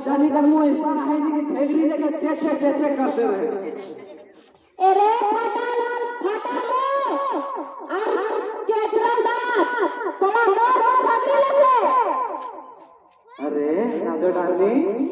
जानी का मुंह ऐसा है कि छेड़ी लेके चेक करते रहे। अरे फटल और केचरा दांत साला नोट फटी लगे। अरे राजो डार्लिंग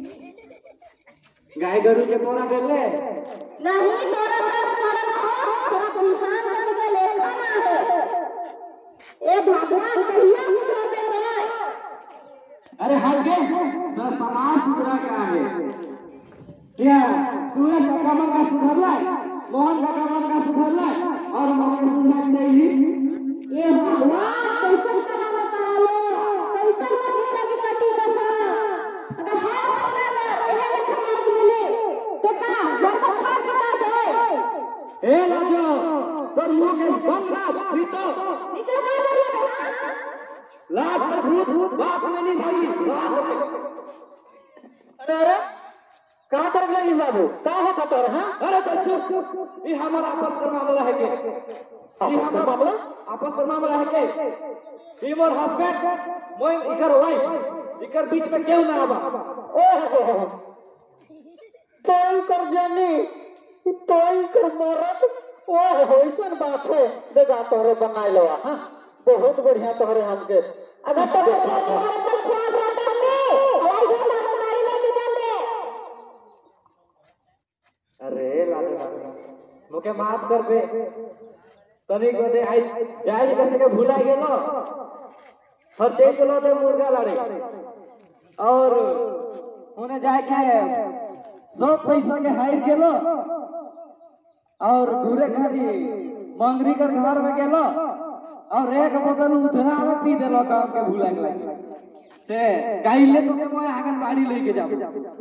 गाय गरु के पोरा देले नहीं तोरा तोरा तोरा किसान का तुझे लेखा ना है। ए भगवान कहिया सुधरते रहे। अरे हट गए ना समाज सुधरा का है क्या सूरज का मन का सुधरला मोहन का मन का सुधरला और मोहन सुधर नहीं। ये भगवान कैसन काम करा लो कैसन जिंदगी कटी कसा अगर हर महीना में इन्हें लेखा मार दिले तो का घर का खा पिता है। ए लाजो तोर मुंह के बंद ना प्रीतो निकल मार दिया लाज पर भूत बाप में नहीं भागी। अरे कहां कर गया ये बाबू का हो कतर हां। अरे तो चुप ये हमारा आपस का मामला है के ये हमारा मामला आपस का मामला है के ये मोर हस्बैंड मोय इकर वाइफ इकर बीच में क्यों ना आवा। ओहो तोय कर जानी तोय कर मरद ओहो ऐसन बात है देखा तोरे बनाई लवा हां बहुत बढ़िया तोरे हमके अगर तो तुम्हारा तो ख्याल रखता नहीं हवाई जहाज में मारी लेके जान रे। अरे लाला मुके माफ कर बे तनी को दे आई जाय कैसे के भुला गेलो खर्चे गेलो दे मुर्गा लड़े और उन्हें जाय के सब पैसा के हार गेलो और घूरे घरी मंगरी कर घर में गेलो और एक बोतल उधरा में पी देलो काम के भूला के से काइले तो के मैं आंगनबाड़ी लेके जाऊं।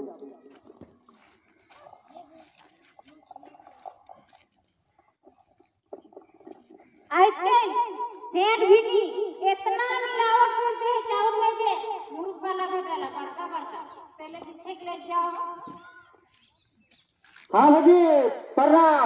आजकल सेठ भी इतना मिलावट करते हैं चावल में के मुर्ग वाला भेटाला बड़का बड़का पहले पीछे के ले जाओ। हां हाजी प्रणाम।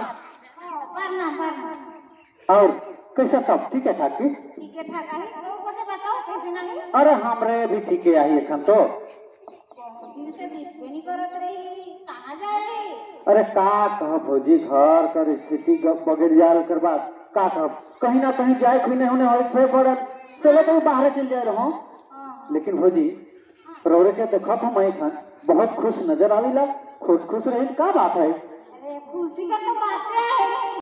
प्रणाम और कैसे सब ठीक है ठाक जी ठीक है ठाक है तो बोले बताओ कैसे नहीं। अरे हमरे भी ठीक है आई एखन तो दिन से बीस पे नहीं करत रही कहां जा रही। अरे का कह भौजी घर कर स्थिति बगैर जाल कर बात का कह कहीं ना कहीं जाए खुने होने होए थे पड़न चलो तो बाहर चल जाए रहो। लेकिन भौजी रोरे के देखत हम एखन बहुत खुश नजर आविला खुश खुश रहे का बात है। अरे खुशी का तो